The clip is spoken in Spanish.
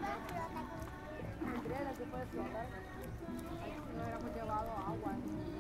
Andrea, que puede flotar. Ay, si no hubiéramos llevado agua.